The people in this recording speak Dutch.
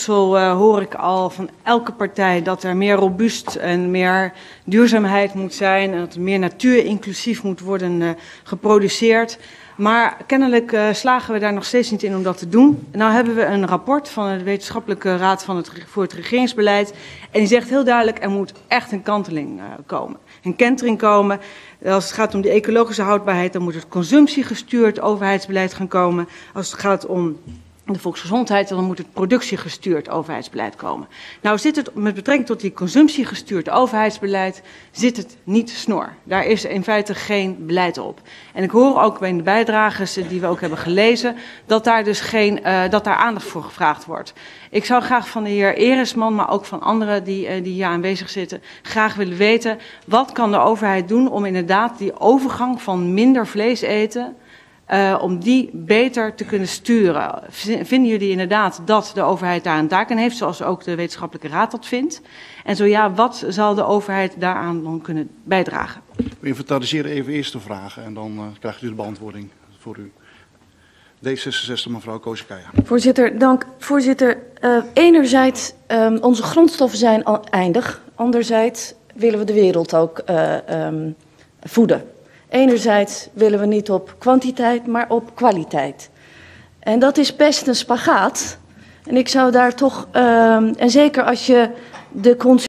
voedsel hoor ik al van elke partij dat er meer robuust en meer duurzaamheid moet zijn en dat er meer natuurinclusief moet worden geproduceerd. Maar kennelijk slagen we daar nog steeds niet in om dat te doen. Nou hebben we een rapport van de Wetenschappelijke Raad voor het Regeringsbeleid. En die zegt heel duidelijk, er moet echt een kanteling komen. Een kentering komen. Als het gaat om de ecologische houdbaarheid, dan moet het consumptiegestuurd overheidsbeleid gaan komen. Als het gaat om de volksgezondheid, dan moet het productiegestuurd overheidsbeleid komen. Nou zit het met betrekking tot die consumptiegestuurd overheidsbeleid, zit het niet snor. Daar is in feite geen beleid op. En ik hoor ook bij de bijdragers die we ook hebben gelezen, dat daar dus dat daar aandacht voor gevraagd wordt. Ik zou graag van de heer Eresman, maar ook van anderen die hier aanwezig zitten, graag willen weten, wat kan de overheid doen om inderdaad die overgang van minder vlees eten, om die beter te kunnen sturen. Vinden jullie inderdaad dat de overheid daar een taak in heeft, zoals ook de Wetenschappelijke Raad dat vindt? En zo ja, wat zal de overheid daaraan dan kunnen bijdragen? We inventariseren even eerst de vragen en dan krijgt u de beantwoording voor u. D66, mevrouw Kozekaya. Voorzitter, dank. Voorzitter, enerzijds, onze grondstoffen zijn eindig. Anderzijds willen we de wereld ook voeden. Enerzijds willen we niet op kwantiteit, maar op kwaliteit. En dat is best een spagaat. En ik zou daar toch, en zeker als je de